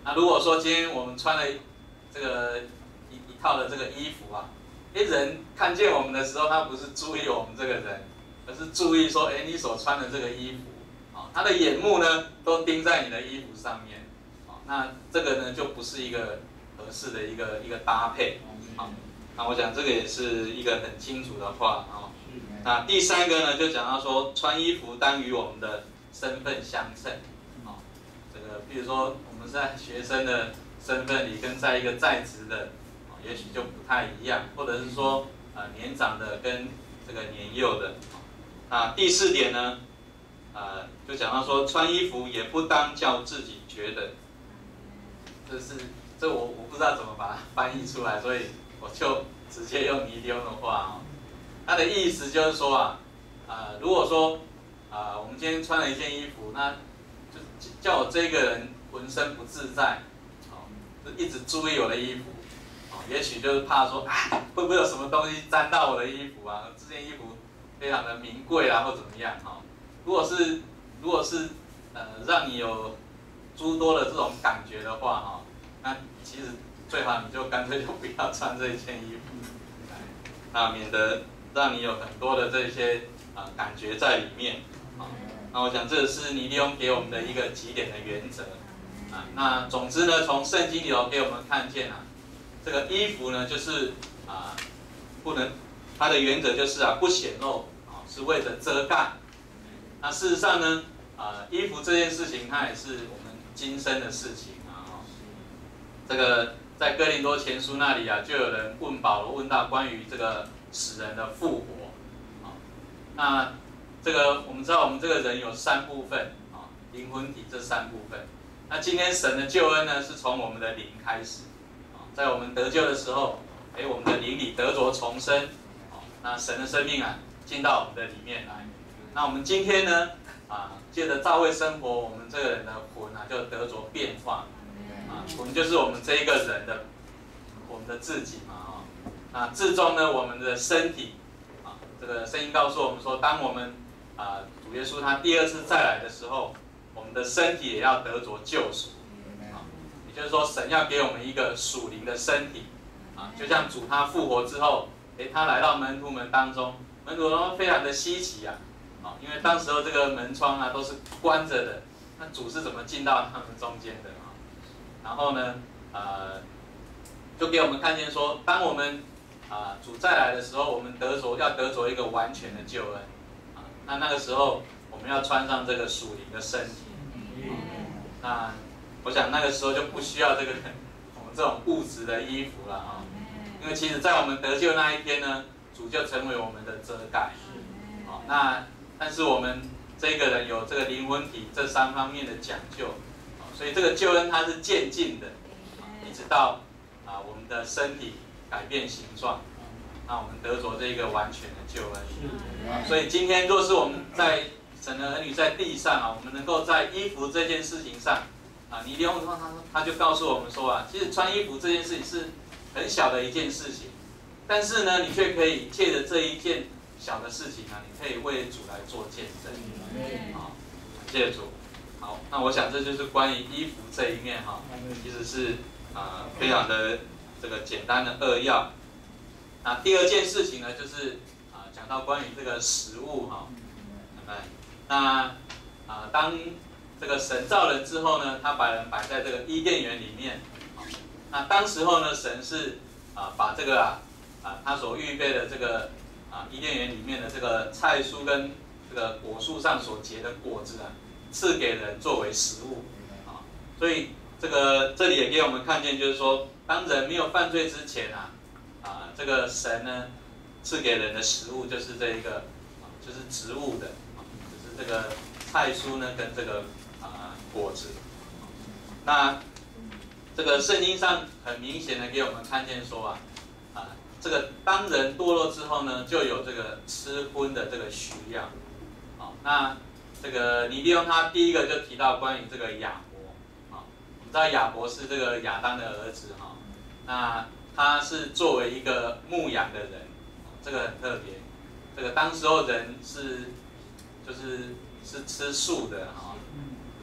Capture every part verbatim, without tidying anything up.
那如果说今天我们穿了这个一一套的这个衣服啊，哎，人看见我们的时候，他不是注意我们这个人，而是注意说，哎，你所穿的这个衣服，啊，他的眼目呢都盯在你的衣服上面，啊，那这个呢就不是一个合适的一个一个搭配，啊，那我想这个也是一个很清楚的话啊。那第三个呢，就讲到说，穿衣服当与我们的身份相称，啊，这个比如说我们在学生的身份里，跟在一个在职的，啊，也许就不太一样，或者是说，呃，年长的跟这个年幼的。那第四点呢，呃，就讲到说，穿衣服也不当叫自己觉得，这是这我我不知道怎么把它翻译出来，所以我就直接用尼丢的话啊。它的意思就是说啊，呃，如果说啊、呃，我们今天穿了一件衣服，那就叫我这个人浑身不自在，哦，就一直注意我的衣服，哦，也许就是怕说，啊，会不会有什么东西沾到我的衣服啊？这件衣服非常的名贵啊，或怎么样哈、哦？如果是如果是呃让你有诸多的这种感觉的话哈、哦，那其实最好你就干脆就不要穿这一件衣服，那免得让你有很多的这些啊、呃、感觉在里面，啊，那我想这是尼利翁给我们的一个几点的原则，啊，那总之呢，从圣经里头给我们看见啊，这个衣服呢就是啊不能，它的原则就是啊不显露，啊是为了遮盖，那事实上呢，啊衣服这件事情它也是我们今生的事情啊，这个在哥林多前书那里啊，就有人问保罗问到关于这个死人的复活，啊，那这个我们知道我们这个人有三部分，啊，灵魂体这三部分。那今天神的救恩呢，是从我们的灵开始，啊，在我们得救的时候，哎，我们的灵里得着重生，啊，那神的生命啊进到我们的里面来。那我们今天呢，啊，借着教会生活，我们这个人的魂啊就得着变化，啊，魂就是我们这一个人的我们的自己嘛，啊。那至终呢，我们的身体，啊，这个圣经告诉我们说，当我们啊主耶稣他第二次再来的时候，我们的身体也要得着救赎，啊，也就是说，神要给我们一个属灵的身体，啊，就像主他复活之后，哎，他来到门徒们当中，门徒们非常的稀奇啊，啊，因为当时候这个门窗啊都是关着的，那主是怎么进到他们中间的啊？然后呢，呃，就给我们看见说，当我们啊，主再来的时候，我们得着要得着一个完全的救恩，啊，那那个时候我们要穿上这个属灵的身体，那我想那个时候就不需要这个我们这种物质的衣服了啊，因为其实在我们得救那一天呢，主就成为我们的遮盖，啊，那但是我们这个人有这个灵魂体这三方面的讲究，啊，所以这个救恩它是渐进的，啊，一直到啊我们的身体改变形状，那我们得着这个完全的救恩。啊，所以今天若是我们在神的儿女在地上啊，我们能够在衣服这件事情上，啊，尼利翁他他就告诉我们说啊，其实穿衣服这件事情是很小的一件事情，但是呢，你却可以借着这一件小的事情啊，你可以为主来做见证。啊，谢谢主。好，那我想这就是关于衣服这一面哈，其实是啊非常的。这个简单的扼要。那第二件事情呢，就是啊讲到关于这个食物哈，哎，那啊当这个神造人之后呢，他把人摆在这个伊甸园里面，那当时候呢，神是啊把这个啊啊他所预备的这个啊伊甸园里面的这个菜蔬跟这个果树上所结的果子啊，赐给人作为食物啊，所以这个这里也给我们看见，就是说。当人没有犯罪之前啊，啊，这个神呢赐给人的食物就是这一个，啊，就是植物的，啊，就是这个菜蔬呢跟这个啊果子。那这个圣经上很明显的给我们看见说啊，啊，这个当人堕落之后呢，就有这个吃荤的这个需要。好，那这个尼利翁他第一个就提到关于这个亚伯，啊，我们知道亚伯是这个亚当的儿子哈。那他是作为一个牧羊的人，这个很特别。这个当时候人是就是是吃素的哈，就是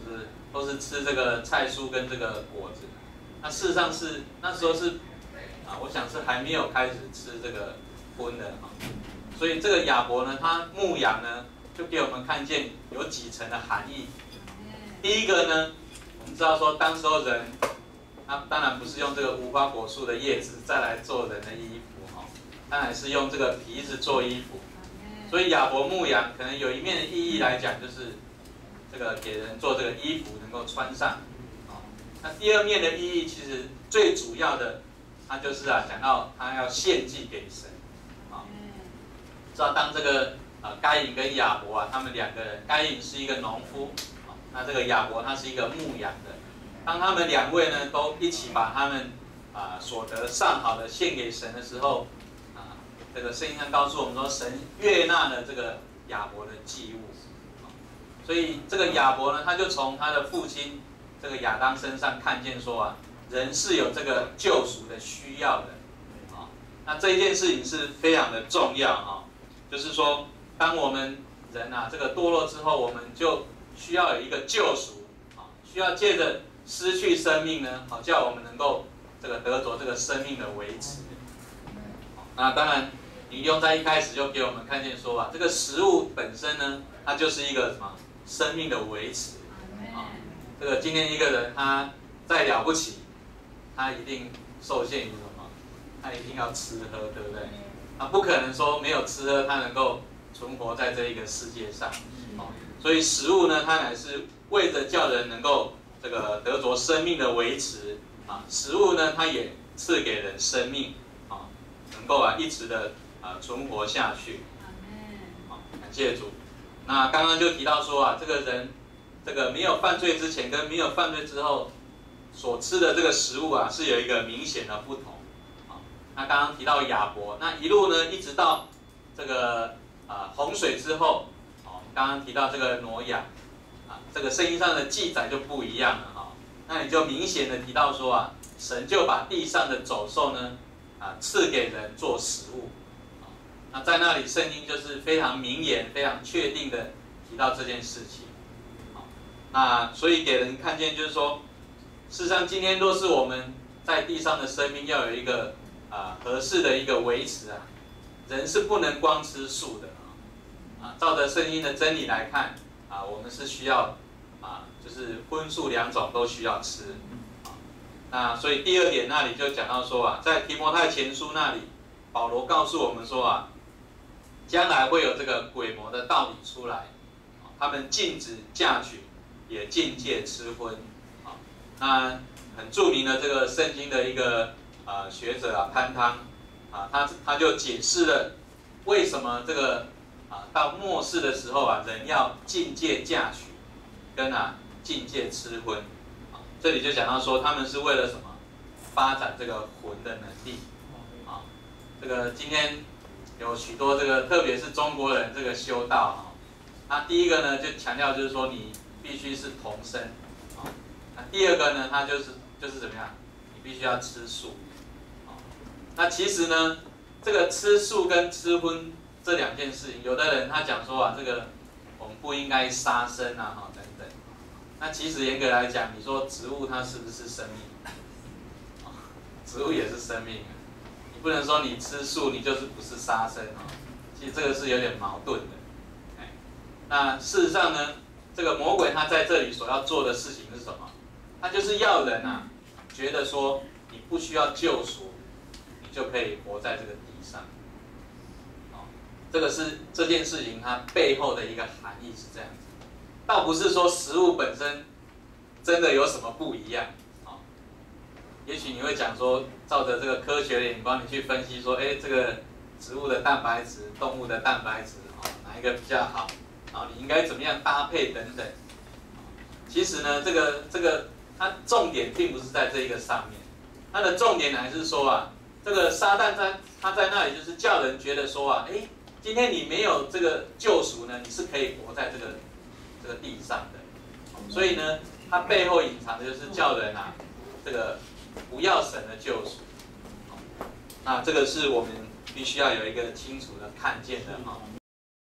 都是吃这个菜蔬跟这个果子。那事实上是那时候是啊，我想是还没有开始吃这个荤的啊。所以这个亚伯呢，他牧羊呢，就给我们看见有几层的含义。第一个呢，我们知道说当时候人，那当然不是用这个无花果树的叶子再来做人的衣服哈，当然是用这个皮子做衣服。所以亚伯牧羊可能有一面的意义来讲，就是这个给人做这个衣服能够穿上。那第二面的意义，其实最主要的，它就是啊讲到他要献祭给神。啊，知道当这个呃该隐跟亚伯啊，他们两个人，该隐是一个农夫，啊，那这个亚伯他是一个牧羊的。当他们两位呢都一起把他们啊所得上好的献给神的时候，啊，这个圣经上告诉我们说，神悦纳了这个亚伯的祭物。所以这个亚伯呢，他就从他的父亲这个亚当身上看见说啊，人是有这个救赎的需要的，啊，那这一件事情是非常的重要啊，就是说，当我们人啊这个堕落之后，我们就需要有一个救赎啊，需要借着失去生命呢，好叫我们能够这个得着这个生命的维持。那当然，你用在一开始就给我们看见说啊，这个食物本身呢，它就是一个什么生命的维持啊。这个今天一个人他再了不起，他一定受限于什么？他一定要吃喝，对不对？他不可能说没有吃喝，他能够存活在这一个世界上。哦，所以食物呢，它乃是为着叫人能够这个得着生命的维持啊。食物呢，它也赐给人生命啊，能够啊一直的啊存活下去。好，感谢主。那刚刚就提到说啊，这个人。这个没有犯罪之前跟没有犯罪之后所吃的这个食物啊，是有一个明显的不同。啊，那刚刚提到亚伯，那一路呢一直到这个啊洪水之后，哦，刚刚提到这个挪亚，啊，这个圣经上的记载就不一样了哈。那你就明显的提到说啊，神就把地上的走兽呢啊赐给人做食物。啊，那在那里圣经就是非常明言、非常确定的提到这件事情。那所以给人看见，就是说，事实上今天若是我们在地上的生命要有一个啊、呃、合适的一个维持啊，人是不能光吃素的啊。照着圣经的真理来看啊，我们是需要啊，就是荤素两种都需要吃啊。那所以第二点那里就讲到说啊，在提摩太前书那里，保罗告诉我们说啊，将来会有这个鬼魔的道理出来，啊，他们禁止嫁娶。也禁戒吃荤，啊，那很著名的这个圣经的一个呃学者啊潘汤啊，他他就解释了为什么这个啊到末世的时候啊，人要禁戒嫁娶，跟啊禁戒吃荤，啊，这里就讲到说他们是为了什么？发展这个魂的能力，啊，这个今天有许多这个特别是中国人这个修道啊，他第一个呢就强调就是说你。必须是同生，啊，那第二个呢，它就是就是怎么样？你必须要吃素，啊，那其实呢，这个吃素跟吃荤这两件事情，有的人他讲说啊，这个我们不应该杀生啊，哈等等。那其实严格来讲，你说植物它是不是生命？啊，植物也是生命，你不能说你吃素你就是不是杀生啊。其实这个是有点矛盾的，哎，那事实上呢？这个魔鬼他在这里所要做的事情是什么？他就是要人啊，觉得说你不需要救赎，你就可以活在这个地上。哦，这个是这件事情它背后的一个含义是这样子，倒不是说食物本身真的有什么不一样。哦，也许你会讲说，照着这个科学的眼光，你去分析说，哎，这个植物的蛋白质、动物的蛋白质，哦，哪一个比较好？啊，你应该怎么样搭配等等？其实呢，这个这个它重点并不是在这一个上面，它的重点还是说啊，这个撒旦在他在那里就是叫人觉得说啊，哎，今天你没有这个救赎呢，你是可以活在这个这个地上的。所以呢，它背后隐藏的就是叫人啊，这个不要神的救赎。那这个是我们必须要有一个清楚的看见的哈。